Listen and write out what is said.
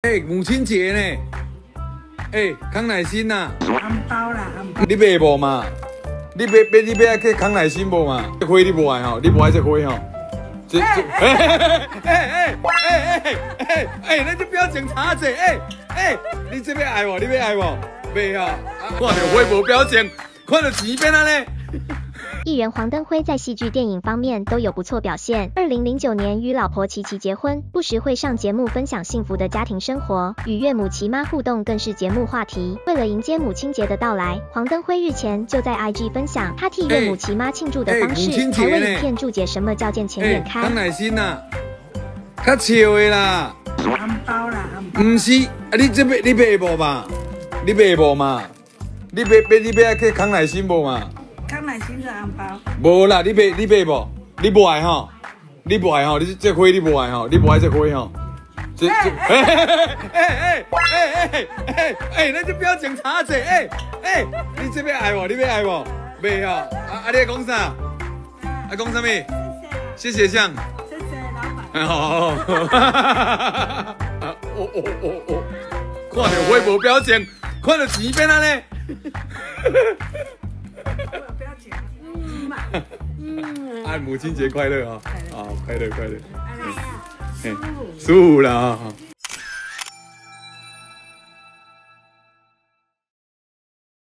母亲节呢？康乃馨呐， 红包啦，红包。 你买无嘛？你买爱去康乃馨无嘛？这花你无爱吼，你无爱这花吼。那就不要讲叉子，你这边爱无？你要爱无？袂啊！看到花无表情，看到钱变啊呢。 艺人黄登辉在戏剧、电影方面都有不错表现。2009年与老婆琪琪结婚，不时会上节目分享幸福的家庭生活，与岳母琪妈互动更是节目话题。为了迎接母亲节的到来，黄登辉日前就在 IG 分享他替岳母琪妈庆祝的方式，还为影片注解什么叫见钱眼开。 康乃馨呐，较笑的啦。 红包啦，红包。 唔是，你这边你买无嘛？你买无嘛？你爱去康乃馨无嘛？ 康乃馨是红包。 无啦，你买无？你不爱吼？你不爱吼？你这花你不爱吼？你不爱这花吼？那就不要讲叉子，你这边爱无？你要爱无？袂吼？你在讲啥？讲啥物？谢谢像。 谢谢老板。 好。看到花无表情，看到钱变啊呢？ 不要紧，嘛。 母亲节快乐啊！快乐。 哎呀， 舒服了啊！